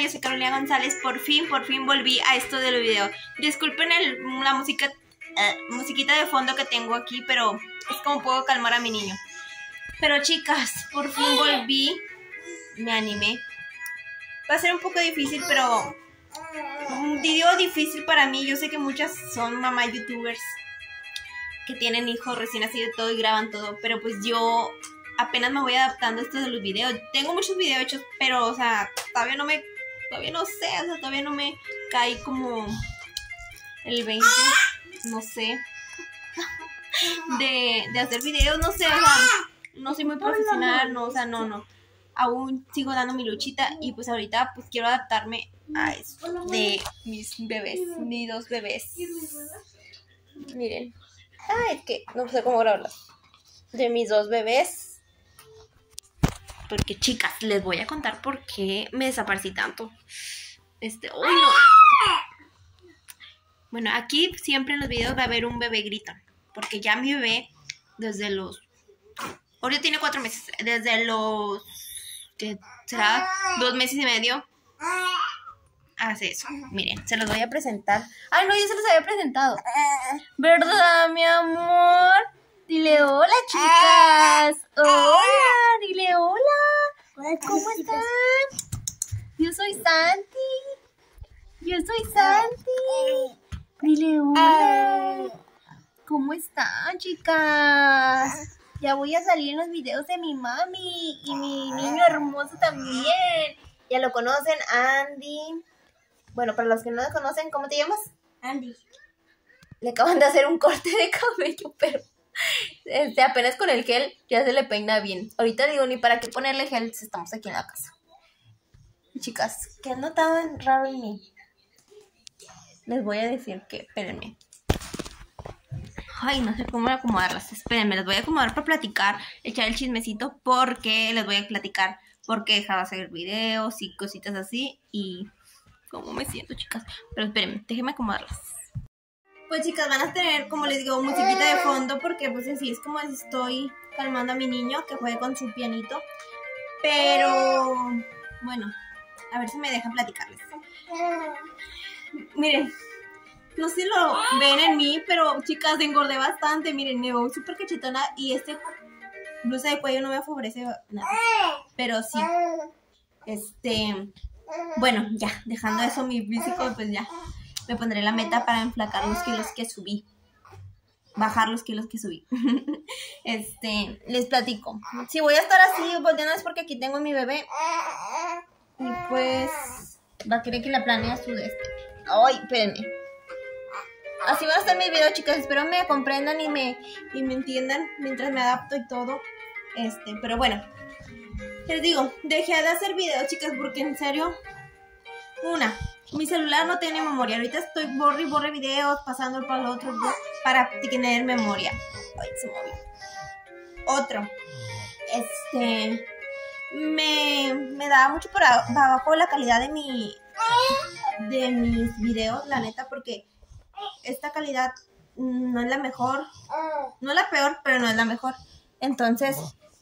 Yo soy Carolina González. Por fin volví a esto del video. Disculpen la musiquita de fondo que tengo aquí, pero es como puedo calmar a mi niño. Pero chicas, por fin volví. Me animé. Va a ser un poco difícil, pero digo difícil para mí. Yo sé que muchas son mamá youtubers que tienen hijos recién nacidos y todo y graban todo, pero pues yo apenas me voy adaptando a esto de los videos. Tengo muchos videos hechos, pero o sea, todavía no sé, o sea, todavía no me cae como el 20, no sé, de hacer videos, no sé, o sea, no soy muy profesional, no, o sea, no. Aún sigo dando mi luchita y pues ahorita pues quiero adaptarme a eso de mis bebés, mis dos bebés. Miren. Es que no sé cómo grabarlas. De mis dos bebés. Porque chicas, les voy a contar por qué me desaparecí tanto. ¡Uy, no! Bueno, aquí siempre en los videos va a haber un bebé grita. Porque ya mi bebé, desde los... Ahorita tiene 4 meses. Desde los... ¿qué será? 2 meses y medio. Hace eso. Miren, se los voy a presentar. Ay, no, yo se los había presentado. ¿Verdad, mi amor? Dile hola, chicas. Hola, dile hola. ¿Cómo están? Yo soy Santi. Dile hola. ¿Cómo están, chicas? Ya voy a salir en los videos de mi mami y mi niño hermoso también. Ya lo conocen, Andy. Bueno, para los que no lo conocen, ¿cómo te llamas? Andy. Le acaban de hacer un corte de cabello, pero apenas con el gel ya se le peina bien. Ahorita digo, ni para qué ponerle gel si estamos aquí en la casa. Chicas, ¿qué han notado raro en mí? Les voy a decir que, espérenme. Ay, no sé cómo acomodarlas. Espérenme, les voy a acomodar para platicar, echar el chismecito, porque les voy a platicar por qué dejaba de hacer videos y cositas así y cómo me siento, chicas. Pero espérenme, déjenme acomodarlas. Pues chicas, van a tener, como les digo, musiquita de fondo, porque pues así es como estoy calmando a mi niño que juegue con su pianito. Pero bueno, a ver si me dejan platicarles. Miren, no sé si lo ven en mí, pero chicas, engordé bastante. Miren, me voy súper cachetona y blusa de cuello no me favorece nada. Pero sí, bueno, ya, dejando eso mi físico, pues ya me pondré la meta para enflacar los kilos que subí. Bajar los kilos que subí. Les platico. Si voy a estar así volteando es porque aquí tengo a mi bebé. Y pues va a querer que la planee a su Ay, espérenme. Así van a estar mis videos, chicas. Espero me comprendan y me entiendan mientras me adapto y todo. Pero bueno, les digo, dejé de hacer videos, chicas, porque en serio, mi celular no tiene memoria. Ahorita estoy borre videos, pasando para el otro para tener memoria. Ay, se movió. Otro. Me daba mucho por abajo la calidad de mis videos, la neta, porque esta calidad no es la mejor, no es la peor, pero no es la mejor. Entonces,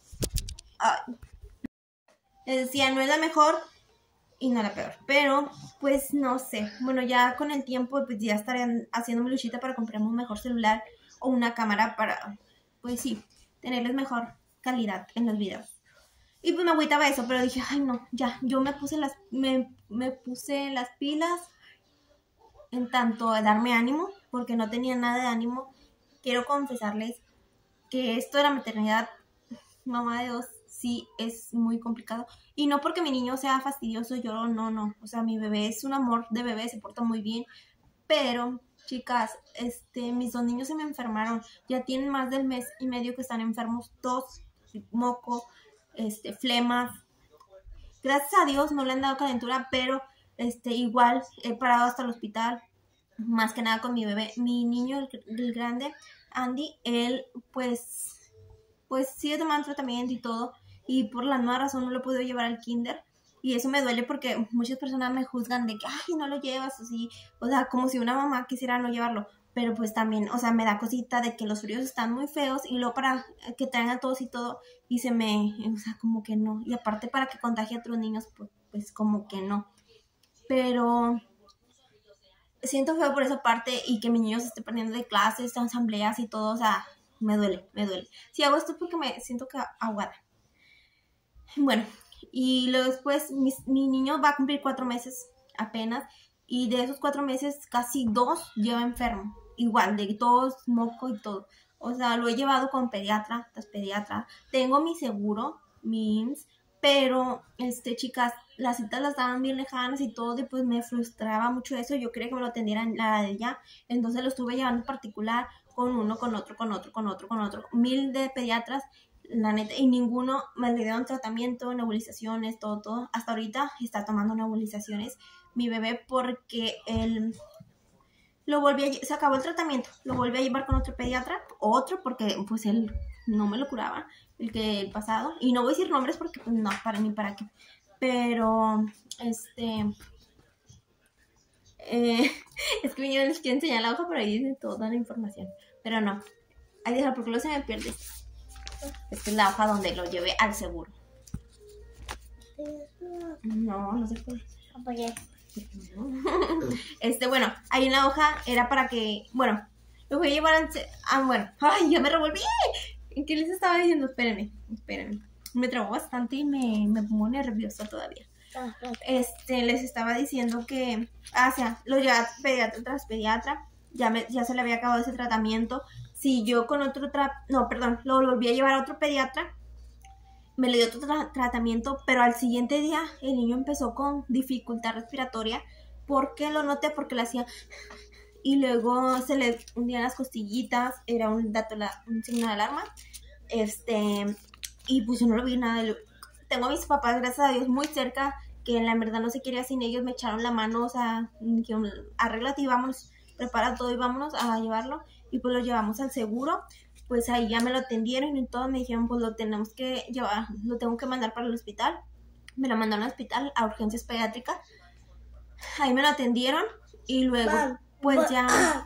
les decía, no es la mejor y no la peor, pero pues no sé. Bueno, ya con el tiempo pues ya estaré haciendo mi luchita para comprarme un mejor celular o una cámara para, pues sí, tenerles mejor calidad en los videos. Y pues me agüitaba eso, pero dije, ay no, ya, yo me puse las pilas en tanto a darme ánimo, porque no tenía nada de ánimo. Quiero confesarles que esto de la maternidad, mamá de dos, sí es muy complicado. Y no porque mi niño sea fastidioso, yo no. O sea, mi bebé es un amor de bebé, se porta muy bien. Pero, chicas, mis 2 niños se me enfermaron. Ya tienen más del mes y medio que están enfermos. Tos, moco, flemas. Gracias a Dios no le han dado calentura, pero igual he parado hasta el hospital. Más que nada con mi bebé. Mi niño, el grande, Andy, él pues sigue tomando tratamiento y todo. Y por la nueva razón no lo he podido llevar al kinder. Y eso me duele porque muchas personas me juzgan de que, ay, no lo llevas así. O sea, como si una mamá quisiera no llevarlo. Pero pues también, o sea, me da cosita de que los fríos están muy feos. Y luego para que traigan todos y todo. Y o sea, como que no. Y aparte para que contagie a otros niños, pues como que no. pero siento feo por esa parte y que mi niño se esté perdiendo de clases, de asambleas y todo, o sea, me duele. Si hago esto es porque me siento ahogada. Bueno, y luego después mi niño va a cumplir 4 meses apenas, y de esos 4 meses casi 2 lleva enfermo, igual, de tos, moco y todo. O sea, lo he llevado con pediatra tras pediatra. Tengo mi seguro, mi IMSS, pero, chicas, las citas las daban bien lejanas y todo, y pues me frustraba mucho eso. Yo quería que me lo atendieran la de ella, entonces lo estuve llevando en particular con uno, con otro, 1000 de pediatras, la neta, y ninguno me le dieron tratamiento, nebulizaciones, todo. Hasta ahorita está tomando nebulizaciones mi bebé porque él se acabó el tratamiento, lo volví a llevar con otro pediatra, porque pues él no me lo curaba, el pasado, y no voy a decir nombres porque pues no, para qué, pero es que yo les quiero enseñar la hoja, pero ahí dice toda la información, pero no, ahí déjalo porque luego se me pierde. Esta es la hoja donde lo llevé al seguro. No se puede. Bueno, ahí en la hoja era para que, bueno, lo voy a llevar al bueno, ay, ya me revolví. ¿Qué les estaba diciendo? Espérenme. Me trabó bastante y me pongo nerviosa todavía. Les estaba diciendo que, lo llevaba pediatra tras pediatra, ya se le había acabado ese tratamiento. Si yo con otro lo volví a llevar a otro pediatra, me le dio otro tratamiento, pero al siguiente día el niño empezó con dificultad respiratoria. ¿Por qué lo noté? Porque le hacía, y luego se le hundían las costillitas, era un signo de alarma, y pues yo no lo vi nada. Tengo a mis papás, gracias a Dios, muy cerca, que la verdad no se quería sin ellos, me echaron la mano, o sea, que arréglate y vámonos, prepara todo y vámonos a llevarlo, y pues lo llevamos al seguro. Pues ahí ya me lo atendieron y todo, me dijeron pues lo tenemos que llevar, lo tengo que mandar para el hospital. Me lo mandaron al hospital, a urgencias pediátricas. Ahí me lo atendieron y luego pues ya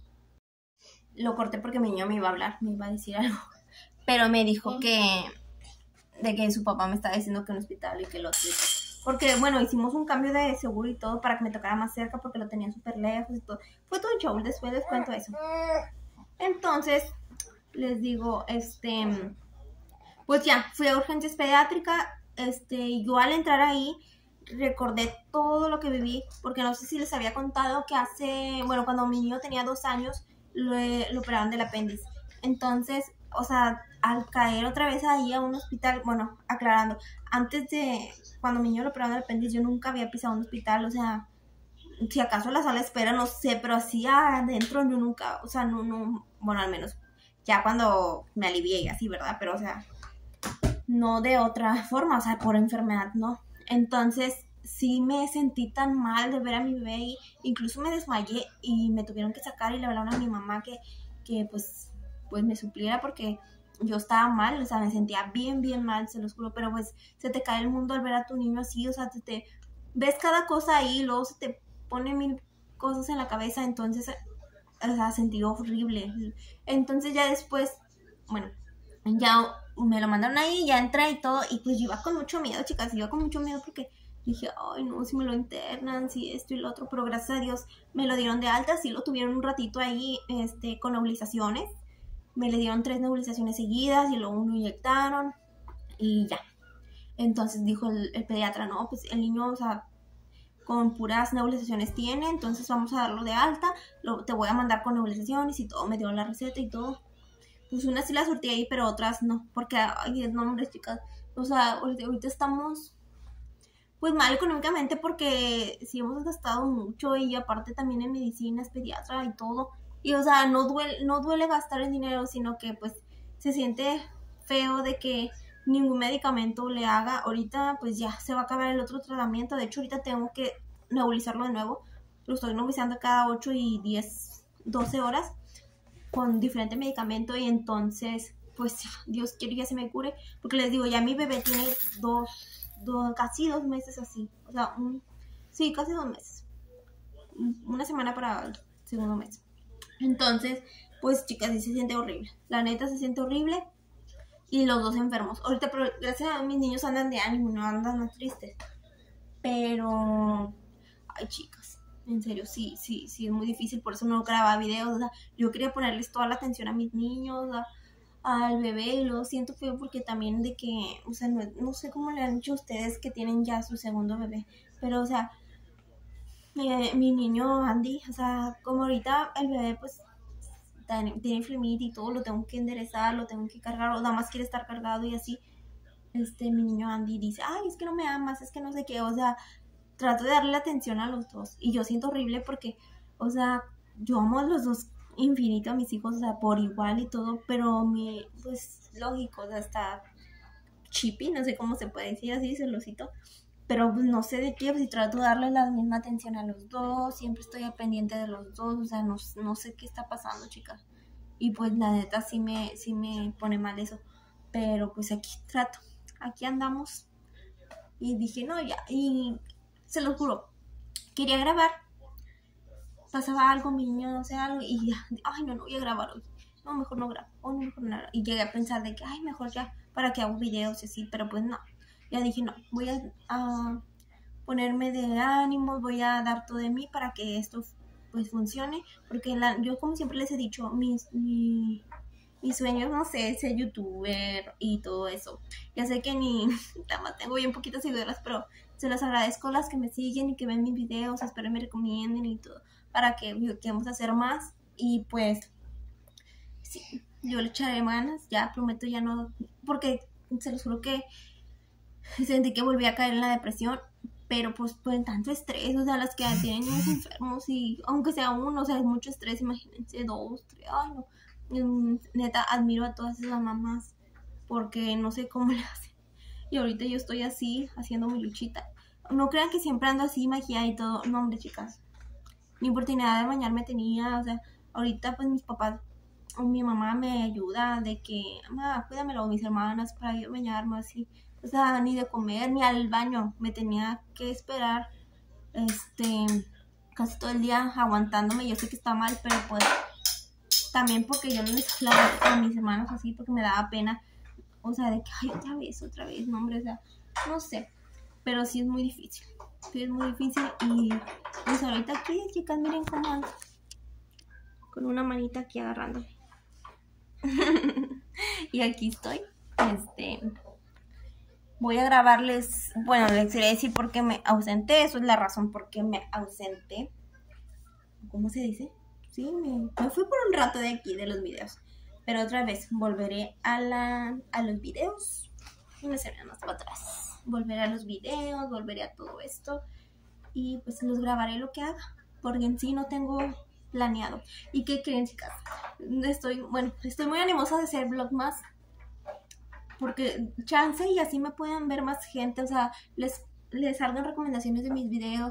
lo corté porque mi niño me iba a hablar, me iba a decir algo. Pero me dijo que su papá me estaba diciendo que en un hospital y que lo otro. Porque bueno, hicimos un cambio de seguro y todo para que me tocara más cerca porque lo tenían súper lejos y todo. Fue todo un show, después les cuento eso. Entonces les digo, pues ya, fui a urgencias pediátricas, yo al entrar ahí recordé todo lo que viví, porque no sé si les había contado que cuando mi niño tenía 2 años, lo operaron del apéndice. Entonces, o sea, al caer otra vez ahí a un hospital, bueno, aclarando, antes de cuando mi niño lo operaron del apéndice, yo nunca había pisado un hospital, o sea, si acaso la sala de espera, no sé, pero así adentro yo nunca, o sea, no, bueno, al menos ya cuando me alivié y así, ¿verdad? Pero, o sea, no de otra forma, o sea, por enfermedad, ¿no? Entonces, sí me sentí tan mal de ver a mi bebé y incluso me desmayé y me tuvieron que sacar y le hablaron a mi mamá que pues me supliera porque yo estaba mal, o sea, me sentía bien mal, se los juro, pero pues se te cae el mundo al ver a tu niño así, o sea, te ves cada cosa ahí, luego se te pone 1000 cosas en la cabeza, entonces, o sea, sentí horrible. Entonces ya después, bueno, ya me lo mandaron ahí, ya entré y todo, y pues yo iba con mucho miedo, chicas, iba con mucho miedo porque dije, ay no, si me lo internan, si esto y lo otro, pero gracias a Dios me lo dieron de alta, sí lo tuvieron un ratito ahí, con nebulizaciones, me le dieron 3 nebulizaciones seguidas y luego 1 inyectaron y ya. Entonces dijo el pediatra, no, pues el niño, o sea, con puras nebulizaciones tiene, entonces vamos a darlo de alta, te voy a mandar con nebulizaciones y todo, me dio la receta y todo. Pues unas sí las surtí ahí, pero otras no, porque, ay, no, hombre, chicas, o sea, ahorita estamos pues mal económicamente porque sí hemos gastado mucho y aparte también en medicinas, pediatra y todo, y o sea, no duele gastar el dinero, sino que pues se siente feo de que ningún medicamento le haga. Ahorita pues ya se va a acabar el otro tratamiento, de hecho ahorita tengo que nebulizarlo de nuevo, lo estoy nebulizando cada 8 y 10, 12 horas con diferente medicamento y entonces pues Dios quiere que se me cure, porque les digo, ya mi bebé tiene casi 2 meses así, o sea, sí, casi 2 meses, una semana para el segundo mes. Entonces, pues chicas, sí se siente horrible, la neta se siente horrible y los dos enfermos. Ahorita, pero gracias a mis niños andan de ánimo, no andan más tristes, pero ay, chicas, en serio, sí, es muy difícil, por eso no grababa videos, o sea, yo quería ponerles toda la atención a mis niños, al bebé, y lo siento feo porque también de que, o sea, no sé cómo le han dicho ustedes que tienen ya su segundo bebé, pero, o sea, mi niño Andy, o sea, como ahorita el bebé, pues, tiene flemita y todo, lo tengo que enderezar, lo tengo que cargar, o nada más quiere estar cargado y así, mi niño Andy dice, ay, es que no me amas, es que no sé qué, o sea, trato de darle atención a los dos, y yo siento horrible porque, o sea, yo amo a los dos infinito a mis hijos, o sea, por igual y todo, pero pues, lógico, o sea, está chippy, no sé cómo se puede decir así, celosito, pero pues no sé de qué, pues si trato de darle la misma atención a los dos, siempre estoy al pendiente de los dos, o sea, no sé qué está pasando, chicas, y pues la neta sí me pone mal eso, pero pues aquí andamos, y dije, no, ya, y se lo juro, quería grabar, pasaba algo, mi niño, no sé, algo, y ya, ay, no voy a grabar hoy, no, mejor no grabo, o no, mejor no, y llegué a pensar de que, ay, mejor ya, para que hago videos y así, pero pues no, ya dije, no, voy a ponerme de ánimos, voy a dar todo de mí para que esto pues funcione, porque yo como siempre les he dicho, mi sueño, no sé, ser youtuber y todo eso. Ya sé que nada más tengo bien poquitas seguidoras, pero se las agradezco a las que me siguen y que ven mis videos, espero me recomienden y todo, para que vamos a hacer más. Y pues, sí, yo le echaré ganas, ya prometo ya no, porque se los juro que sentí que volví a caer en la depresión, pero pues tanto estrés, o sea, las que tienen niños enfermos y aunque sea uno, o sea, es mucho estrés, imagínense 2, 3, ay no. Neta, admiro a todas esas mamás porque no sé cómo le hacen. Y ahorita yo estoy así, haciendo mi luchita. No crean que siempre ando así, maquillada y todo. No, hombre, chicas. Ni oportunidad de bañarme tenía. O sea, ahorita pues mis papás o mi mamá me ayuda de que, mamá, cuídamelo, o mis hermanas para yo bañarme así. O sea, ni de comer, ni al baño. Me tenía que esperar, casi todo el día aguantándome. Yo sé que está mal, pero pues también porque yo no les hablaba a mis hermanos así porque me daba pena, o sea, de que, ay, otra vez, no, hombre, o sea, no sé, pero sí es muy difícil y pues ahorita aquí, chicas, miren cómo ando, con una manita aquí agarrándome, y aquí estoy, voy a grabarles, bueno, les quería decir por qué me ausenté, eso es la razón por qué me ausenté, ¿cómo se dice? Sí, me fui por un rato de aquí, de los videos. Pero otra vez, volveré a los videos. Y me seré más para atrás. Volveré a los videos, volveré a todo esto. Y pues los grabaré lo que haga. Porque en sí no tengo planeado. ¿Y qué creen, chicas? Estoy muy animosa de hacer vlogmas. Porque chance y así me pueden ver más gente. O sea, les salgan recomendaciones de mis videos.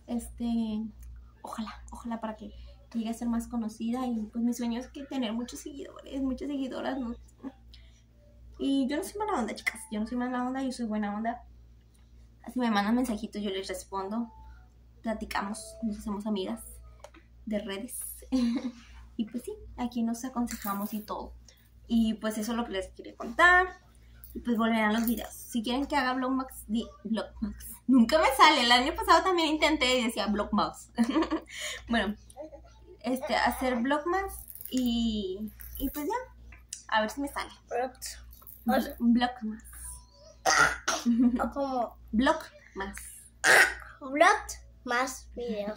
Ojalá para que llegue a ser más conocida y pues mi sueño es que tener muchos seguidores, muchas seguidoras, ¿no? Y yo no soy mala onda, chicas, yo no soy mala onda, yo soy buena onda. Así me mandan mensajitos, yo les respondo, platicamos, nos hacemos amigas de redes. Y pues sí, aquí nos aconsejamos y todo. Y pues eso es lo que les quería contar. Y pues volverán los videos. Si quieren que haga vlogmax, nunca me sale. El año pasado también intenté y decía vlogmax. Bueno, hacer vlogmax y pues ya, a ver si me sale. Vlogmax. O como Vlogmax. vlog más videos.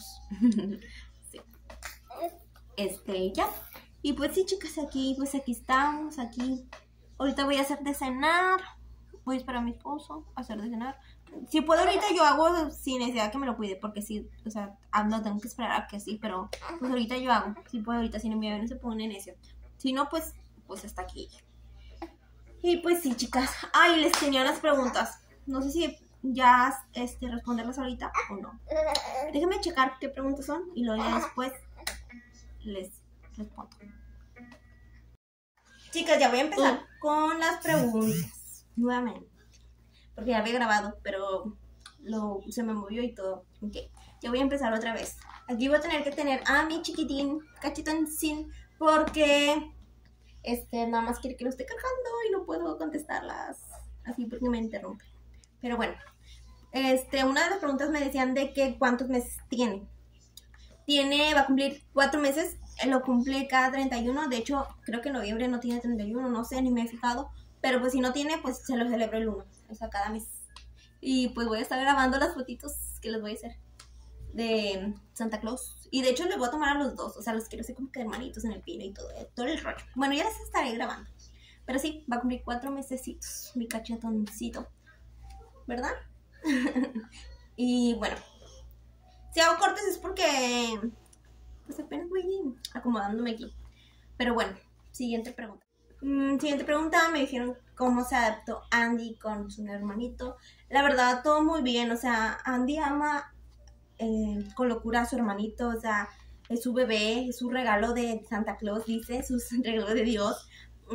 Sí. Ya. Y pues sí, chicas, aquí estamos, aquí. Ahorita voy a hacer de cenar. Voy a esperar a mi esposo a hacer de cenar. Si puedo ahorita yo hago sin necesidad que me lo cuide, porque sí, o sea, lo tengo que esperar a que sí, pero pues ahorita yo hago. Si puedo ahorita, si no mi bebé no se pone necio. Si no, pues hasta aquí. Y pues sí, chicas. Ay, les tenía unas preguntas. No sé si ya responderlas ahorita o no. Déjenme checar qué preguntas son y luego ya después les respondo. Chicas, ya voy a empezar con las preguntas nuevamente, porque ya había grabado, pero se me movió y todo. Ok, ya voy a empezar otra vez. Aquí voy a tener que tener a mi chiquitín, cachetón sin, porque nada más quiere que lo esté cargando y no puedo contestarlas así porque me interrumpe. Pero bueno, Una de las preguntas me decían de que cuántos meses tiene. Va a cumplir 4 meses, lo cumple cada 31, de hecho creo que en noviembre no tiene 31, no sé, ni me he fijado, pero pues si no tiene, pues se lo celebro el 1, o sea, cada mes. Y pues voy a estar grabando las fotitos que les voy a hacer de Santa Claus. Y de hecho les voy a tomar a los dos, o sea, los quiero hacer como que hermanitos en el pino y todo el rollo. Bueno, ya les estaré grabando. Pero sí, va a cumplir 4 mesecitos, mi cachetoncito, ¿verdad? Y bueno, si hago cortes es porque pues apenas voy acomodándome aquí. Pero bueno, siguiente pregunta. Siguiente pregunta, me dijeron cómo se adaptó Andy con su hermanito. La verdad, todo muy bien, o sea, Andy ama con locura a su hermanito, o sea, es su bebé, es su regalo de Santa Claus, dice, su regalo de Dios,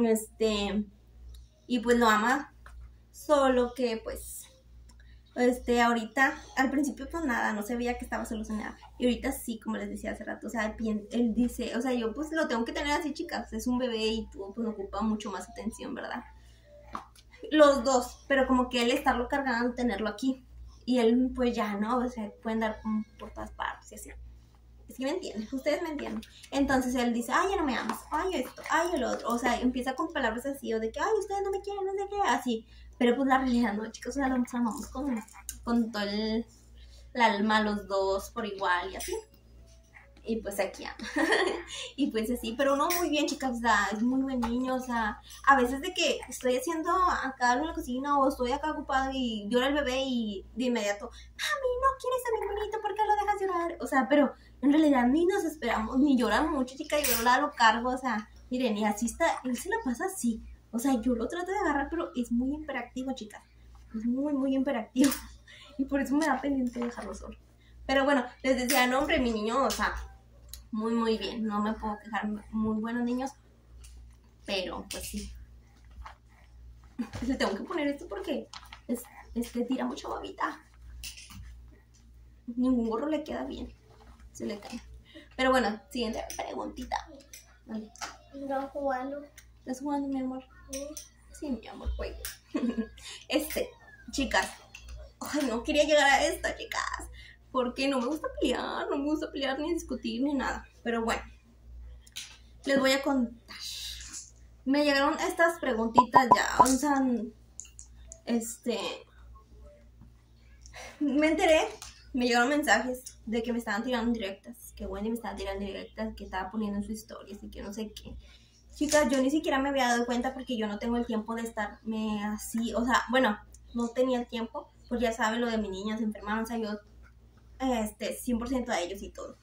y pues lo ama, solo que pues, ahorita, al principio pues nada, no se veía que estaba solucionada, y ahorita sí, como les decía hace rato, o sea, él dice, o sea, yo pues lo tengo que tener así, chicas, es un bebé y tú pues ocupa mucho más atención, ¿verdad? Los dos, pero como que él estarlo cargando, tenerlo aquí, y él pues ya, ¿no? O sea, pueden dar por todas partes y así. Es que me entienden, ustedes me entienden. Entonces él dice, ay, ya no me amas, ay, esto, ay, el otro. O sea, empieza con palabras así, o de que, ay, ustedes no me quieren, no sé qué, así. Pero pues la realidad, no, chicos, o sea, nos amamos con todo el alma, los dos, por igual y así. Y pues aquí anda. Y pues así, pero no, muy bien, chicas, o sea, es muy buen niño, o sea, a veces de que estoy haciendo acá algo en la cocina o estoy acá ocupada y llora el bebé y de inmediato, mami, no quieres a mi hermanito, ¿por qué lo dejas llorar? O sea, pero en realidad ni nos esperamos, ni lloran mucho, chica, yo lo cargo, o sea, miren, y así está, él se la pasa así, o sea, yo lo trato de agarrar, pero es muy hiperactivo, chicas, es muy, muy hiperactivo, y por eso me da pendiente dejarlo solo. Pero bueno, les decía, no, hombre, mi niño, o sea, muy, muy bien, no me puedo quejar, muy buenos niños, pero pues sí. Le tengo que poner esto porque tira mucha babita. Ningún gorro le queda bien, se le cae. Pero bueno, siguiente preguntita. Vale. No jugando. ¿Estás jugando, mi amor? Sí, mi amor, juego. Chicas, ay, no quería llegar a esta, chicas, porque no me gusta pelear, ni discutir, ni nada. Pero bueno, les voy a contar. Me llegaron estas preguntitas ya, o sea, me enteré, me llegaron mensajes de que me estaban tirando directas, que Wendy me estaba tirando directas, que estaba poniendo en sus historias y que no sé qué. Chicas, yo ni siquiera me había dado cuenta porque yo no tengo el tiempo de estarme así, o sea, bueno, no tenía el tiempo, pues ya saben lo de mi niña, se enfermaron, o sea, yo 100% a ellos y todo.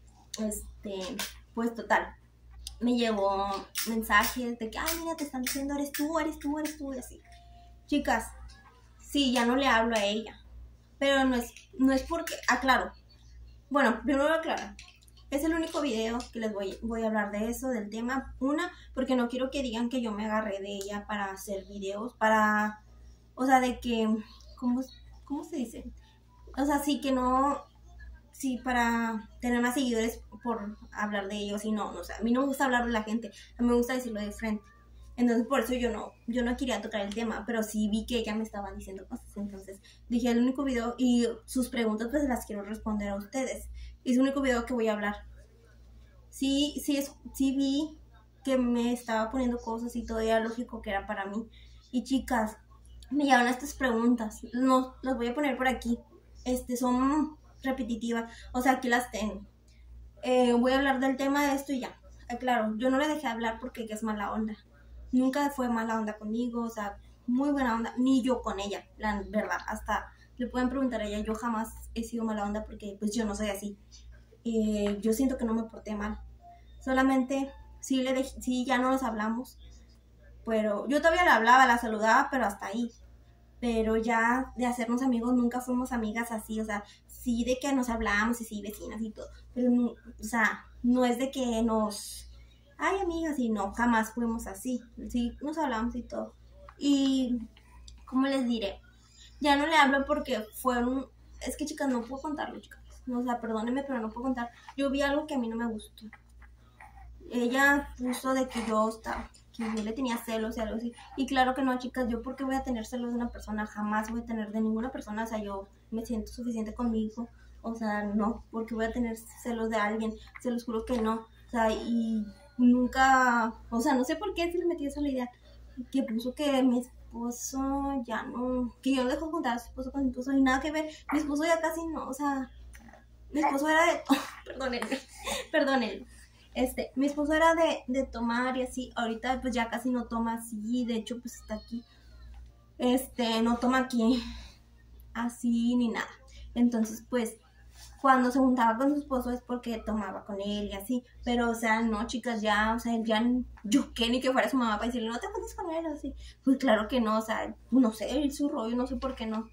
Pues total, me llegó mensajes de que, ay, mira, te están diciendo, eres tú, y así. Chicas, sí, ya no le hablo a ella, pero no es porque, aclaro, bueno, primero aclaro, es el único video que les voy a hablar de eso, del tema. Una, porque no quiero que digan que yo me agarré de ella para hacer videos, o sea, de que, ¿cómo se dice? O sea, sí que no, sí, para tener más seguidores por hablar de ellos y no, o sea, a mí no me gusta hablar de la gente, a mí me gusta decirlo de frente. Entonces, por eso yo no quería tocar el tema, pero sí vi que ella me estaba diciendo cosas. Entonces, dije, el único video, y sus preguntas pues las quiero responder a ustedes. Es el único video que voy a hablar. Sí vi que me estaba poniendo cosas y todo era lógico que era para mí. Y chicas, me llevan estas preguntas. No, las voy a poner por aquí. Son repetitivas. O sea, aquí las tengo. Voy a hablar del tema de esto y ya. Claro, yo no le dejé hablar porque ella es mala onda. Nunca fue mala onda conmigo, o sea, muy buena onda, ni yo con ella, la verdad, hasta le pueden preguntar a ella, yo jamás he sido mala onda porque pues yo no soy así. Yo siento que no me porté mal, solamente sí ya no nos hablamos, pero yo todavía la hablaba, la saludaba, pero hasta ahí. Pero ya de hacernos amigos nunca fuimos amigas así, o sea, sí de que nos hablábamos y sí vecinas y todo, pero no, o sea, no es de que ay, amigas, y no, jamás fuimos así, sí nos hablamos y todo. Y, ¿cómo les diré? Ya no le hablo porque es que chicas, no puedo contarlo, chicas, o sea, perdónenme, pero no puedo contar. Yo vi algo que a mí no me gustó. Ella puso de que yo estaba, que yo le tenía celos y algo así. Y claro que no, chicas, yo porque voy a tener celos de una persona, jamás voy a tener de ninguna persona, o sea, yo me siento suficiente conmigo, o sea, no, porque voy a tener celos de alguien, se los juro que no, o sea, y nunca, o sea, no sé por qué se le metió esa la idea, que puso que mi esposo ya no, que yo dejo juntar a su esposo con mi esposo y nada que ver, mi esposo ya casi no, o sea, mi esposo era de, perdónenme, mi esposo era de tomar y así, ahorita pues ya casi no toma así, de hecho pues está aquí, no toma aquí así ni nada, entonces pues cuando se juntaba con su esposo es porque tomaba con él y así, pero o sea, no chicas, ya, o sea, ya yo qué ni que fuera su mamá para decirle, no te juntes con él, así, pues claro que no, o sea, no sé, su rollo, no sé por qué no,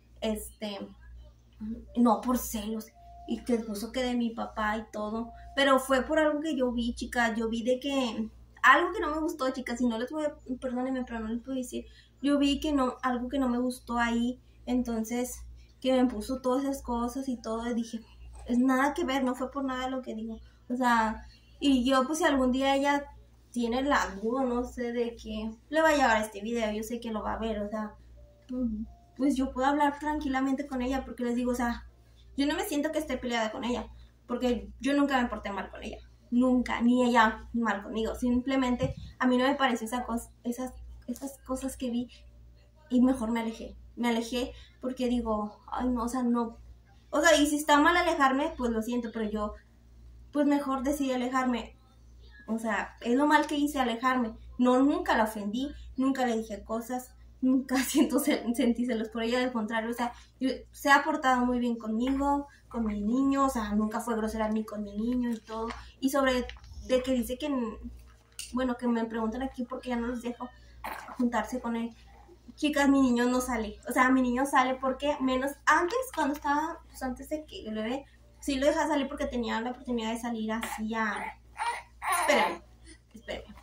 no por celos, y que puso que de mi papá y todo, pero fue por algo que yo vi, chicas, yo vi de que, algo que no me gustó, chicas, y no les voy a, perdónenme, pero no les puedo decir, yo vi que no, algo que no me gustó ahí, entonces, que me puso todas esas cosas y todo, y dije, es nada que ver, no fue por nada lo que digo, o sea, y yo pues si algún día ella tiene la duda, no sé, de que le va a llevar este video, yo sé que lo va a ver, o sea, pues yo puedo hablar tranquilamente con ella, porque les digo, o sea, yo no me siento que esté peleada con ella, porque yo nunca me porté mal con ella, nunca, ni ella mal conmigo, simplemente a mí no me pareció esas cosas que vi y mejor me alejé porque digo, ay no, o sea, no, o sea, y si está mal alejarme, pues lo siento, pero yo, pues mejor decidí alejarme, o sea, es lo mal que hice alejarme, no, nunca la ofendí, nunca le dije cosas, nunca sentí celos por ella, del contrario, o sea, se ha portado muy bien conmigo, con mi niño, o sea, nunca fue grosera ni con mi niño y todo, y sobre de que dice que, bueno, que me preguntan aquí porque ya no los dejo juntarse con él. Chicas, mi niño no sale, o sea, mi niño sale porque menos, antes cuando estaba, pues antes de que el bebé, sí lo dejaba salir porque tenía la oportunidad de salir así a, espérame.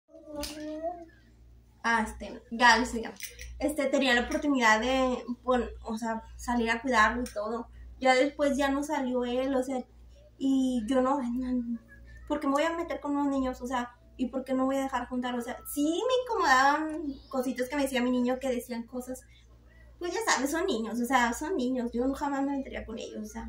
Ya les digo, tenía la oportunidad de, bueno, o sea, salir a cuidarlo y todo. Ya después ya no salió él, o sea, y yo no, ¿por qué me voy a meter con unos niños? O sea, ¿y por qué no voy a dejar juntar? O sea, sí me incomodaban cositas que me decía mi niño, que decían cosas, pues ya sabes, son niños, o sea, son niños, yo jamás me metería con ellos, o sea,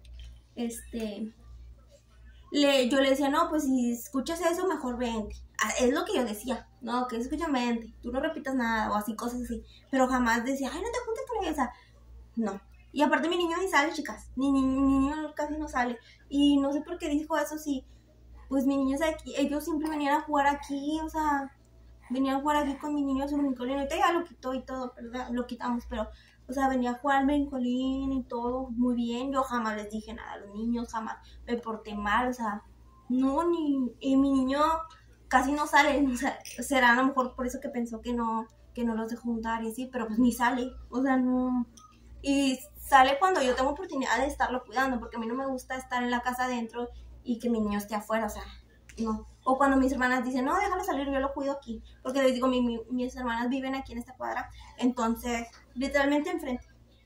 yo le decía, no, pues si escuchas eso, mejor vente. Es lo que yo decía, no, que escuchan, vente, tú no repitas nada, o así, cosas así. Pero jamás decía, ay, no te juntes con ella, o sea, no. Y aparte mi niño ni sale, chicas, mi niño casi no sale. Y no sé por qué dijo eso, si, pues mis niños aquí, ellos siempre venían a jugar aquí, o sea, venían a jugar aquí con mi niño su brincolín. Ahorita ya lo quitó y todo, ¿verdad? Lo quitamos, pero, o sea, venía a jugar al brincolín y todo, muy bien. Yo jamás les dije nada a los niños, jamás me porté mal, o sea, no, y mi niño casi no sale, o sea, será a lo mejor por eso que pensó que no los dejó juntar y así, pero pues ni sale, o sea, no. Y sale cuando yo tengo oportunidad de estarlo cuidando, porque a mí no me gusta estar en la casa adentro y que mi niño esté afuera, o sea, no. O cuando mis hermanas dicen, no, déjalo salir, yo lo cuido aquí. Porque les digo, mis hermanas viven aquí en esta cuadra. Entonces, literalmente enfrente.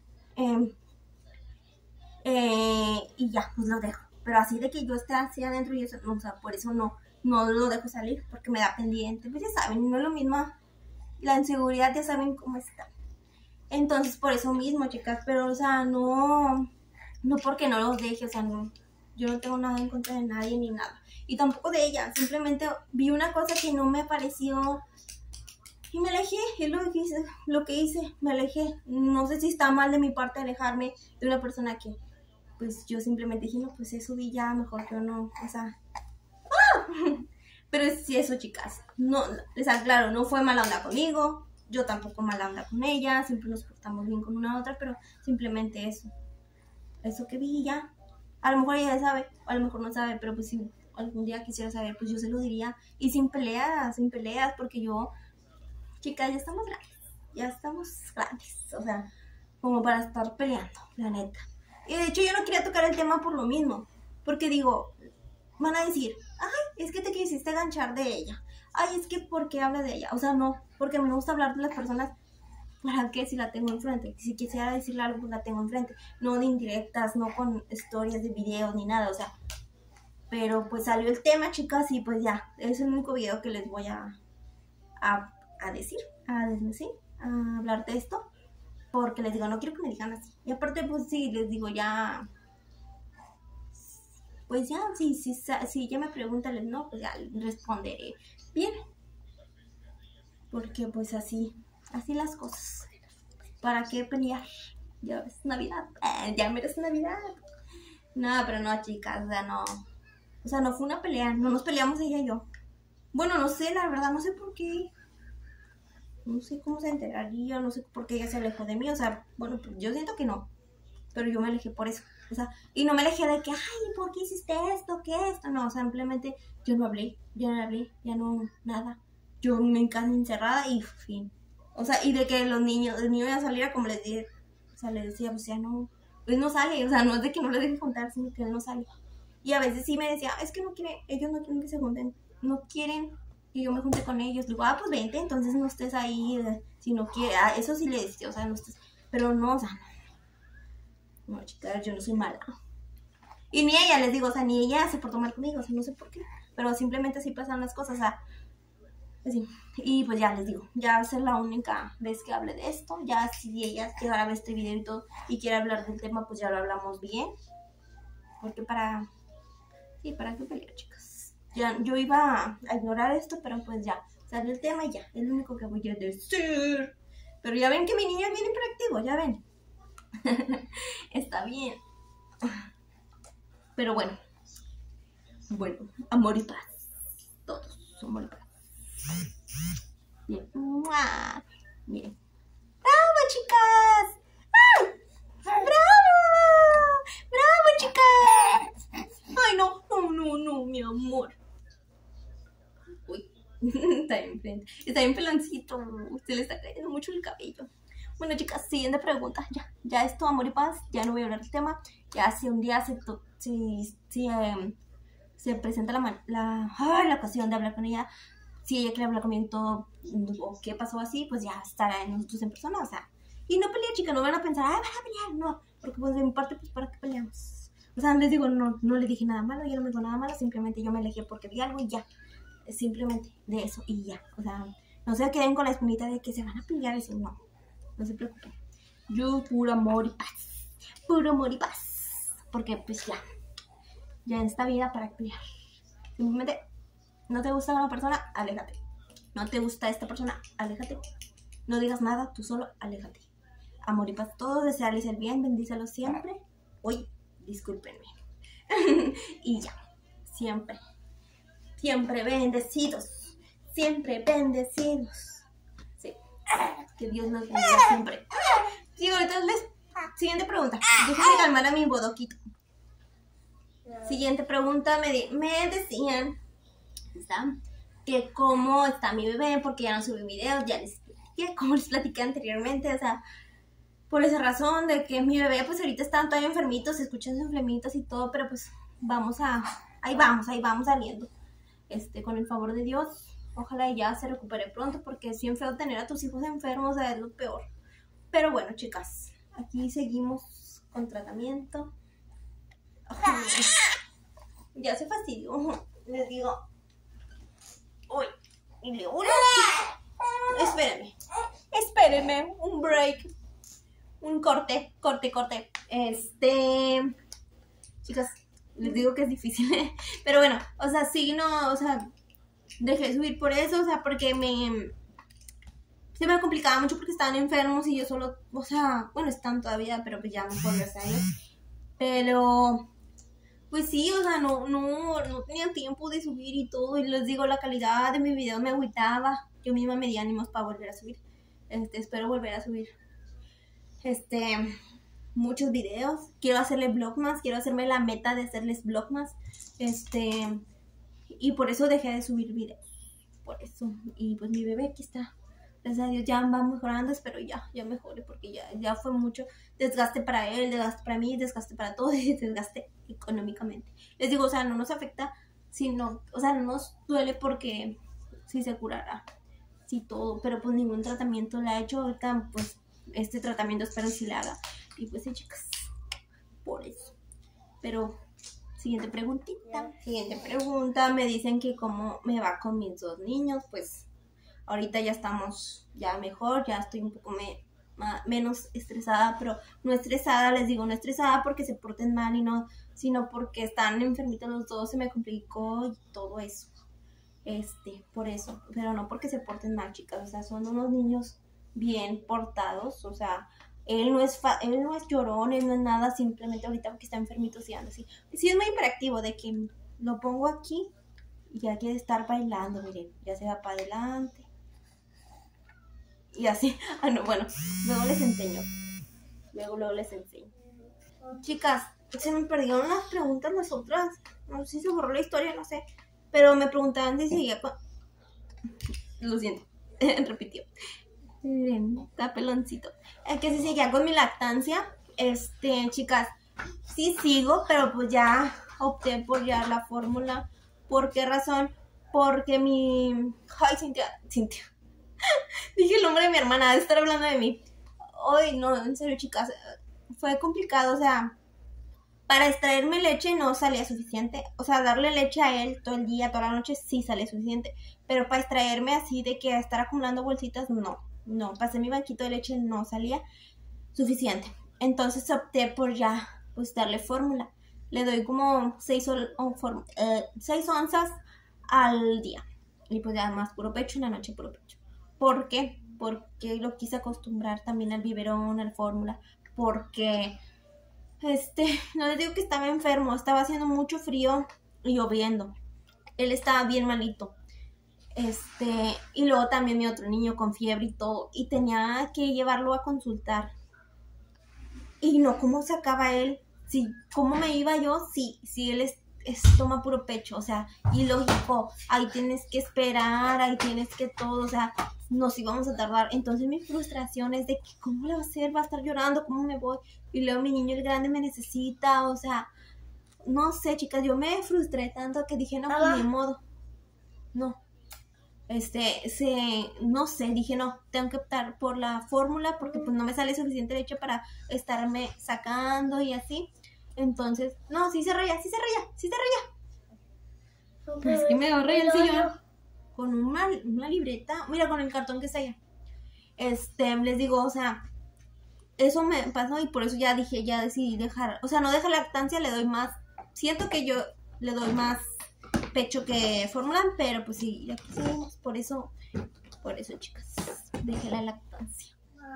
Y ya, pues lo dejo. Pero así de que yo esté así adentro y eso, no, o sea, por eso no lo dejo salir. Porque me da pendiente. Pues ya saben, no es lo mismo. La inseguridad ya saben cómo está. Entonces, por eso mismo, chicas. Pero, o sea, no porque no los deje, o sea, no. Yo no tengo nada en contra de nadie ni nada. Y tampoco de ella. Simplemente vi una cosa que no me pareció y me alejé. Es lo que hice. Me alejé. No sé si está mal de mi parte alejarme de una persona que, pues yo simplemente dije, no, pues eso vi ya, mejor yo no, o sea. ¡Ah! Pero es eso, chicas. No, les aclaro, no fue mala onda conmigo. Yo tampoco mala onda con ella. Siempre nos portamos bien con una otra, pero simplemente eso. Eso que vi ya. A lo mejor ella sabe, o a lo mejor no sabe, pero pues si algún día quisiera saber, pues yo se lo diría. Y sin peleas, porque yo, chicas, ya estamos grandes, o sea, como para estar peleando, la neta. Y de hecho yo no quería tocar el tema por lo mismo, porque digo, van a decir, ay, es que te quisiste ganchar de ella. Ay, es que ¿por qué hablas de ella? O sea, no, porque a mí me gusta hablar de las personas. ¿Para qué? Si la tengo enfrente. Si quisiera decirle algo, pues la tengo enfrente. No de indirectas, no con historias de videos ni nada, o sea. Pero pues salió el tema, chicas, y pues ya. Es el único video que les voy a a decir, a hablar de esto, porque les digo, no quiero que me digan así. Y aparte, pues sí, les digo, ya, pues ya, si ella me pregunta, no, pues ya responderé bien, porque pues así las cosas. ¿Para qué pelear? Ya ves, Navidad, ya merece Navidad. No, pero no, chicas, o sea, no fue una pelea, no nos peleamos ella y yo. Bueno, no sé, la verdad, no sé por qué. No sé cómo se enteraría, no sé por qué ella se alejó de mí, o sea, bueno, pues yo siento que no, pero yo me alejé por eso, o sea, y no me alejé de que, ay, ¿por qué hiciste esto? ¿Qué esto? No, o sea, simplemente yo no hablé, ya no, nada. Yo me quedé encerrada y fin. O sea, y de que el niño iba a salir, como les dije, o sea, les decía, pues ya no, pues no sale, o sea, no es de que no le deje juntar, sino que él no sale. Y a veces sí me decía, es que no quiere, ellos no quieren que se junten, no quieren que yo me junte con ellos. Digo, pues vente, entonces no estés ahí, si no quieres, eso sí le decía, o sea, no estés, pero no, o sea, no, chicas, yo no soy mala. Y ni ella, les digo, o sea, ni ella se portó mal conmigo, o sea, no sé por qué, pero simplemente así pasan las cosas, o sea, pues sí. Y pues ya les digo, ya va a ser la única vez que hable de esto, ya si ella quiere ver este video y todo, y quiere hablar del tema, pues ya lo hablamos bien, porque para qué pelear, chicas. Ya, yo iba a ignorar esto, pero pues ya, salió el tema y ya, es lo único que voy a decir. Pero ya ven que mi niño es bien hiperactivo, ya ven. Está bien. Pero bueno, amor y paz. Todos, amor y paz. Bien. ¡Mua! Miren. ¡Bravo, chicas! ¡Ah! ¡Bravo! ¡Bravo, chicas! Ay, no, mi amor. Uy, está bien peloncito. Se le está cayendo mucho el cabello. Bueno, chicas, siguiente pregunta. Ya es todo amor y paz. Ya no voy a hablar del tema. Ya si un día se presenta la ocasión de hablar con ella, si ella quiere hablar conmigo y todo, o qué pasó así, pues ya estará en nosotros en persona, o sea. Y no pelear, chicas, no van a pensar, van a pelear, no. Porque pues de mi parte, pues ¿para qué peleamos? O sea, les digo, no le dije nada malo, yo no me digo nada malo, simplemente yo me alejé porque vi algo y ya. Simplemente de eso y ya. O sea, no se queden con la espinita de que se van a pelear, eso no se preocupen. Yo puro amor y paz. Puro amor y paz. Porque pues ya en esta vida para pelear. Simplemente no te gusta una persona, aléjate. No te gusta esta persona, aléjate. No digas nada, tú solo aléjate. Amor y paz, todos desearles el bien, bendícelos siempre. Uy, discúlpenme. Y ya, siempre bendecidos. Siempre bendecidos. Sí, que Dios nos bendiga siempre. Sí, ahorita siguiente pregunta. Déjenme calmar a mi bodoquito. Siguiente pregunta, me decían, ¿está? Que cómo está mi bebé, porque ya no subí videos, ya les expliqué, como les platiqué anteriormente, o sea, por esa razón de que mi bebé, pues ahorita están todavía enfermitos, se escuchan sus enfermitos y todo, pero pues ahí vamos saliendo, con el favor de Dios, ojalá ya se recupere pronto, porque es bien feo tener a tus hijos enfermos, o sea, es lo peor. Pero bueno, chicas, aquí seguimos con tratamiento. Ay, ya se fastidió, les digo. Uy, y le uno. Espérenme, un break. Un corte. Chicas, les digo que es difícil. Pero bueno, o sea, sí, no, o sea, dejé de subir por eso, o sea, porque se me complicaba mucho porque estaban enfermos y yo solo, o sea, bueno, están todavía, pero pues ya mejor, gracias a Dios. Pero pues sí, o sea, no tenía tiempo de subir y todo, y les digo, la calidad de mi video me agüitaba, yo misma me di ánimos para volver a subir, espero volver a subir, muchos videos, quiero hacerle vlogmas, quiero hacerme la meta de hacerles vlogmas, y por eso dejé de subir videos, por eso, y pues mi bebé aquí está. Gracias a Dios ya va mejorando, espero ya mejore, porque ya fue mucho desgaste para él, desgaste para mí, desgaste para todos y desgaste económicamente. Les digo, o sea, no nos afecta, o sea, no nos duele porque si se curará, sí todo, pero pues ningún tratamiento le ha hecho, ahorita pues este tratamiento espero si le haga. Y pues sí, chicas, por eso. Pero siguiente pregunta, me dicen que cómo me va con mis dos niños, pues ahorita ya estamos ya mejor, ya estoy un poco menos estresada, pero no estresada, les digo, no estresada porque se porten mal y no, sino porque están enfermitos los dos, se me complicó y todo eso. Por eso, pero no porque se porten mal, chicas, o sea, son unos niños bien portados, o sea, él no es llorón, él no es nada, simplemente ahorita porque está enfermito y anda así. Sí es muy hiperactivo, de que lo pongo aquí y ya quiere estar bailando, miren, ya se va para adelante. Y así, no, bueno, luego les enseño. Luego les enseño. Chicas, se me perdieron las preguntas las otras. No sé si se borró la historia, no sé. Pero me preguntaban si seguía con... Lo siento, repitió. Miren, está peloncito. Que si seguía con mi lactancia. Chicas, sí sigo, pero pues ya opté por ya la fórmula. ¿Por qué razón? Porque mi... Ay, Cintia. Dije el nombre de mi hermana, de estar hablando de mí. Ay, no, en serio, chicas, fue complicado, o sea, para extraerme leche no salía suficiente. O sea, darle leche a él todo el día, toda la noche, sí salía suficiente. Pero para extraerme así de que estar acumulando bolsitas, no, pasé mi banquito de leche, no salía suficiente. Entonces opté por ya, pues darle fórmula. Le doy como 6 onzas al día. Y pues ya más puro pecho, en la noche puro pecho. ¿Por qué? Porque lo quise acostumbrar también al biberón, a la fórmula. Porque, no les digo que estaba enfermo, estaba haciendo mucho frío y lloviendo. Él estaba bien malito. Y luego también mi otro niño con fiebre y todo. Y tenía que llevarlo a consultar. Y no, ¿cómo sacaba él? Sí, ¿cómo me iba yo? Sí, él toma puro pecho, o sea, y lógico, ahí tienes que esperar, ahí tienes que todo, o sea, nos íbamos a tardar. Entonces mi frustración es de que, ¿cómo le va a hacer? Va a estar llorando, ¿cómo me voy? Y luego mi niño el grande me necesita, o sea, no sé, chicas, yo me frustré tanto que dije, no, pues ni modo, no. No sé, dije no, tengo que optar por la fórmula porque pues no me sale suficiente leche para estarme sacando y así. Entonces, no, sí se reía. Es que me reía el señor con una libreta, mira, con el cartón que está allá. Les digo, o sea, eso me pasó y por eso ya decidí dejar, o sea, no dejar lactancia, le doy más, siento que yo le doy más pecho que fórmula, pero pues sí, aquí seguimos, por eso, chicas, dejé la lactancia.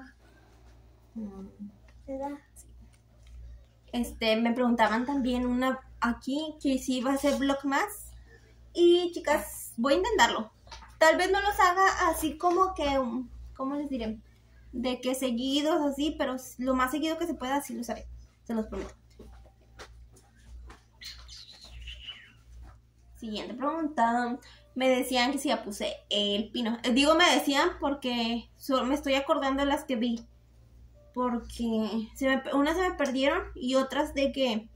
Me preguntaban también aquí que si iba a hacer vlog más. Y chicas, voy a intentarlo. Tal vez no los haga así como que, ¿cómo les diré? De que seguidos así, pero lo más seguido que se pueda, sí los haré. Se los prometo. Siguiente pregunta. Me decían que si ya puse el pino. Digo me decían porque me estoy acordando de las que vi. Porque unas se me perdieron y otras de que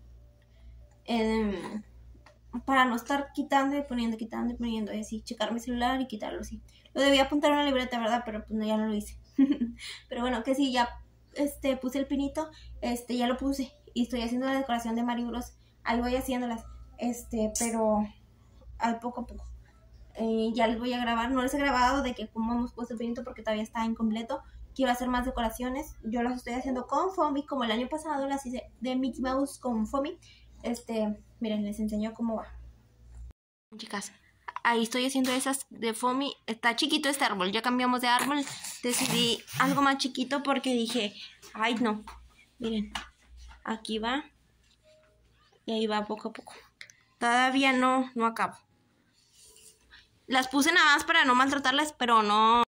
para no estar quitando y poniendo y así, checar mi celular y quitarlo así. Lo debía apuntar en una libreta, ¿verdad? Pero pues no, ya no lo hice. Pero bueno, que sí, ya puse el pinito, ya lo puse y estoy haciendo la decoración de Mario Bros. Ahí voy haciéndolas, pero al poco a poco. Ya les voy a grabar, no les he grabado de que cómo hemos puesto el pinito porque todavía está incompleto. Quiero hacer más decoraciones, yo las estoy haciendo con foamy, como el año pasado las hice de Mickey Mouse con foamy. Miren, les enseño cómo va. Chicas, ahí estoy haciendo esas de foamy. Está chiquito este árbol, ya cambiamos de árbol. Decidí algo más chiquito porque dije, ay no, miren, aquí va y ahí va poco a poco. Todavía no acabo. Las puse nada más para no maltratarlas, pero no.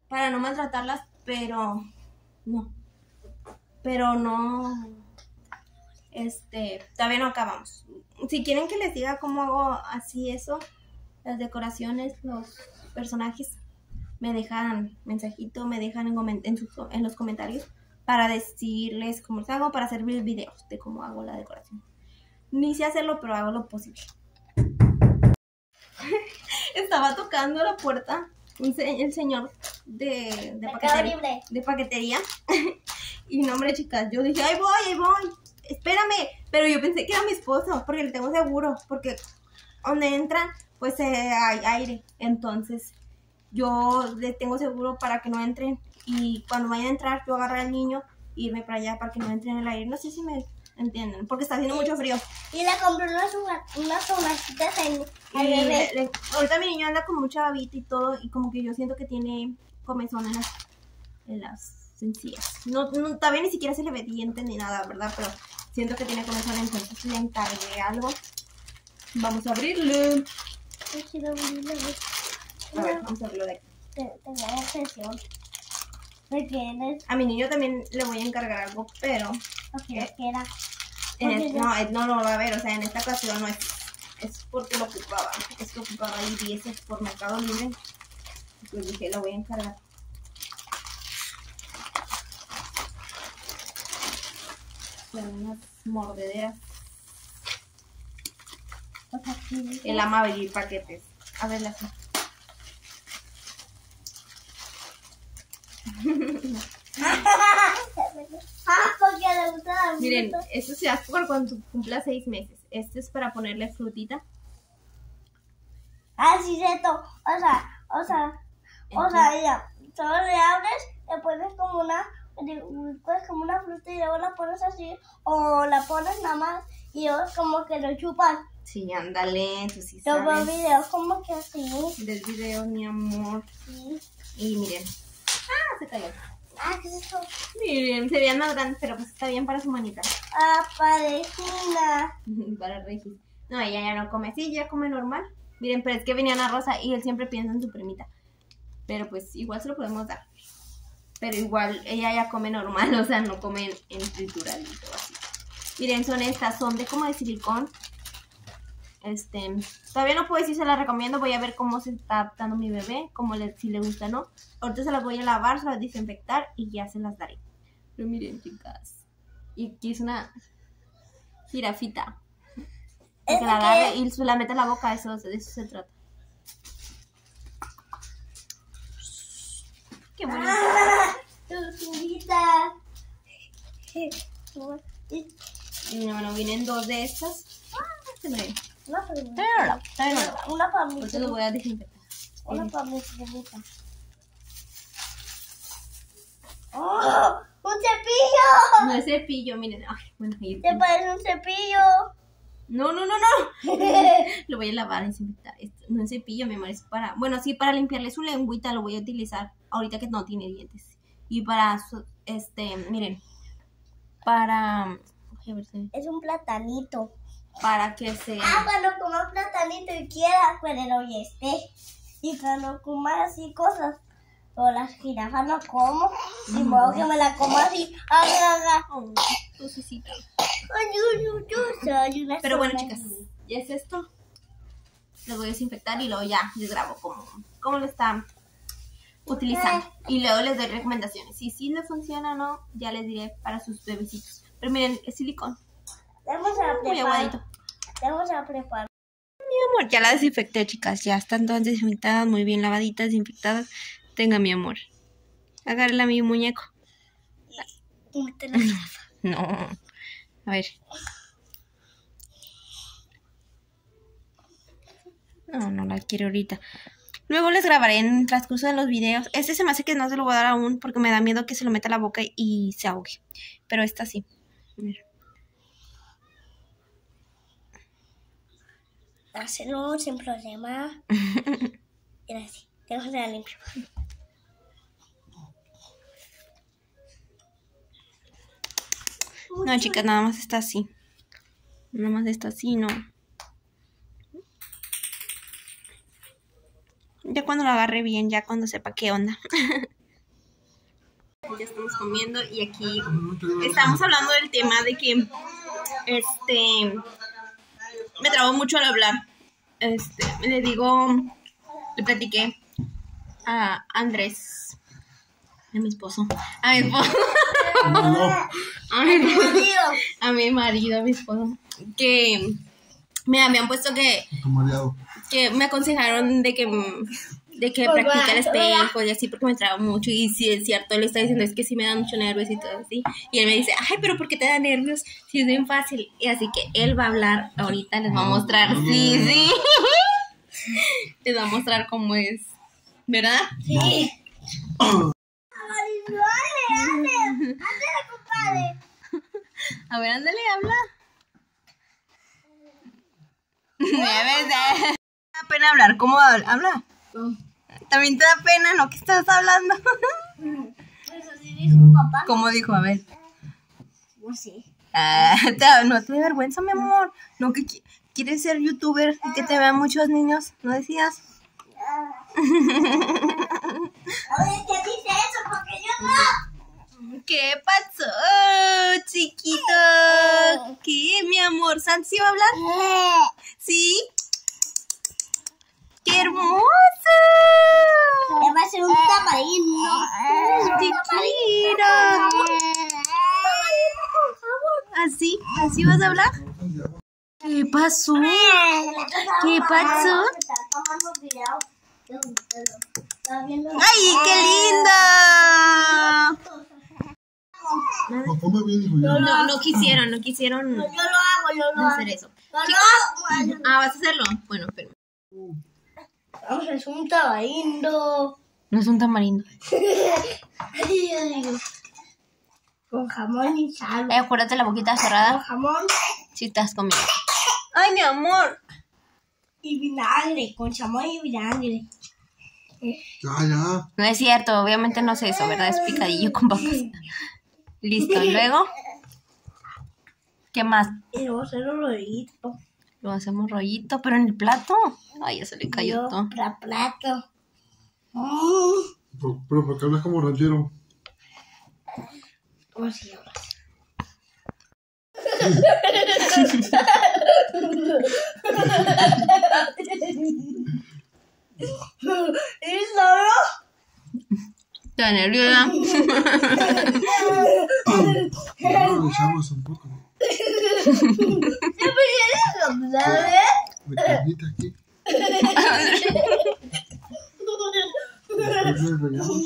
Todavía no acabamos. Si quieren que les diga cómo hago así eso, las decoraciones, los personajes, me dejan mensajito, me dejan en los comentarios para decirles cómo los hago, para hacer videos de cómo hago la decoración. Ni sé hacerlo, pero hago lo posible. Estaba tocando la puerta el señor de paquetería. Y no, hombre, chicas, yo dije, ahí voy, espérame. Pero yo pensé que era mi esposo, porque le tengo seguro, porque donde entran, pues hay aire. Entonces, yo les tengo seguro para que no entren. Y cuando vayan a entrar, yo agarrar al niño e irme para allá para que no entren en el aire. No sé si me entienden, porque está haciendo mucho frío. Y le compré unas sobacitas al Y bebé. ahorita mi niño anda con mucha babita y todo, y como que yo siento que tiene comezón en las encías. No, todavía ni siquiera se le ve diente ni nada, ¿verdad? Pero siento que tiene comezón, entonces le encargué algo. Vamos a abrirlo. Yo quiero abrirlo. A ver, vamos a abrirlo de aquí. Tengo obsesión. ¿De quién es? A mi niño también le voy a encargar algo, pero Porque era. no lo va a ver, o sea, en esta ocasión no es porque lo ocupaba. Es que ocupaba y 10 por Mercado Libre. Pues dije, lo voy a encargar. Con unas mordederas. Él ama abrir paquetes. A ver, así. Porque le gusta la Miren, fruta. esto se hace por cuando cumpla 6 meses. Este es para ponerle frutita. Ah, sí, cierto. O sea, ya. Solo le abres, le pones como una fruta y luego la pones así. O la pones nada más y luego como que lo chupas. Sí, ándale, tú sí Yo veo sabes. videos como que así. Del video, mi amor. Sí. Y miren. Ah, se cayó. Ah, ¿qué es eso? Miren, se veían más grandes, pero pues está bien para su manita. Ah, parejina. Para Regis. No, ella ya no come. Sí, ya come normal. Miren, pero es que venía Ana Rosa y él siempre piensa en su primita. Pero pues igual se lo podemos dar. Pero igual ella ya come normal, o sea, no come en trituradito así. Miren, son de como de silicón. Todavía no puedo decir se las recomiendo. Voy a ver cómo se está adaptando mi bebé, si le gusta o no. Ahorita se las voy a lavar, se las voy a desinfectar y ya se las daré. Pero miren, chicas. Y aquí es una jirafita. Que la agarre y se la mete en la boca, de eso se trata. Qué bonito. Tu curita. Bueno, vienen 2 de estas. Se me ven. Una palomita. Una Ahorita palomita. lo voy a desinfectar. Una palomita. ¡Oh! ¡Un cepillo! No es cepillo, miren. Ay, bueno, ahí. ¿Te parece un cepillo? No. Lo voy a lavar, desinfectar. No es cepillo, mi amor, es para... Bueno, sí, para limpiarle su lengüita lo voy a utilizar. Ahorita que no tiene dientes. Y para, miren. Para... a ver si- Es un platanito. Para que se... Cuando comas platanito y quieras, pues el hoy esté. Y cuando comas así cosas, o las jirafas no como, y modo que me la como así. Oh, dulcecita. Soy una Pero bueno, sola. chicas, ya es esto. Lo voy a desinfectar y luego ya les grabo cómo lo están utilizando. Y luego les doy recomendaciones. Si sí le funciona o no, ya les diré para sus bebecitos. Pero miren, es silicón. Vamos a Muy aguadito. preparar. Vamos a preparar. Mi amor, ya la desinfecté, chicas. Ya están todas desinfectadas, muy bien lavaditas, desinfectadas. Tenga, mi amor. Agárrela a mi muñeco. No. A ver. No la quiero ahorita. Luego les grabaré en el transcurso de los videos. Este se me hace que no se lo voy a dar aún porque me da miedo que se lo meta a la boca y se ahogue. Pero esta sí. Mira. Hacerlo sin problema. Gracias. Tengo que ser limpio. No, chicas, nada más está así. Nada más está así, no. Ya cuando lo agarre bien, ya cuando sepa qué onda. Ya estamos comiendo y aquí estamos hablando del tema de que me trabo mucho al hablar. Le platiqué a Andrés, a mi esposo, a mi marido, a mi esposo, que me habían puesto que me aconsejaron de que practique el espejo y así porque me trabo mucho. Y si es cierto, él está diciendo es que sí me da mucho nervios y todo así. Y él me dice, ay, pero ¿por qué te da nervios? Si es bien fácil. Y así que él va a hablar ahorita, les va a mostrar, sí. Les va a mostrar cómo es ¿Verdad? Sí. Ándale, compadre. A ver, ándale, habla. Me da pena hablar. ¿Cómo habla? También te da pena, ¿no? ¿Qué estás hablando? Pues así dijo un papá. ¿Cómo dijo? A ver. Pues sí. ¿No te da vergüenza, mi amor? ¿No que quieres ser youtuber y que te vean muchos niños? ¿No decías? Oye, ¿qué dice eso? Porque yo no. ¿Qué pasó, chiquito? ¿Qué, mi amor? ¿Santi sí va a hablar? ¿Sí? ¡Qué hermoso! Le va a hacer un tamarindo. ¡Te quiero! ¿Así vas a hablar? ¿Qué pasó? ¿Qué pasó? ¡Ay, qué linda! No quisieron Yo lo hago. hacer eso. ¿Vas a hacerlo? Bueno, pero Vamos a hacer un tamarindo. no es un tamarindo. Con jamón y sal. Acuérdate la boquita cerrada Con jamón si estás comiendo. ¡Ay, mi amor! y vinagre. Con jamón y vinagre. Ya. No es cierto, obviamente no sé eso, ¿verdad? Es picadillo con papas. Listo, luego. ¿Qué más? Y luego hacer un rollito. Lo hacemos rollito, pero en el plato. Ay, ya se le cayó todo. Plato. Pero ¿por qué hablas como ranchero? ¿Cómo se llama? ¿Y solo? Está nerviosa. No lo echamos un poco Siempre quieres hablar, de carnita aquí. Después lo rellenamos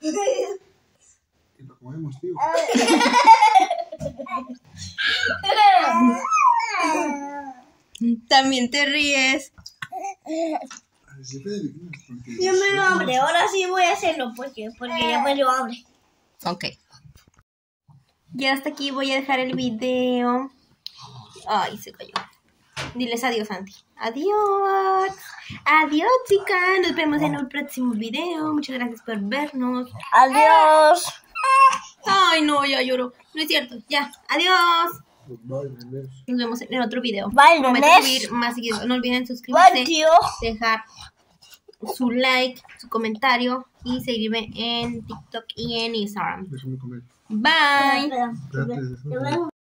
y lo comemos, tío. También te ríes. Sí, Federico, porque Yo me dio hambre, ahora sí voy a hacerlo porque ya me dio hambre. Ok. Ya hasta aquí voy a dejar el video. Ay, se cayó. Diles adiós, Santi. Adiós. Adiós, chicas. Nos vemos en el próximo video. Muchas gracias por vernos. Adiós. Ay, no, ya lloro. No es cierto. Ya. Adiós. Bye, nenes. Nos vemos en otro video. Bye, Prometo nenes. subir más seguido. No olviden Bye, suscribirse, tío. dejar su like, su comentario y seguirme en TikTok y en Instagram. Déjame comer. Bye. Espérate, déjame comer.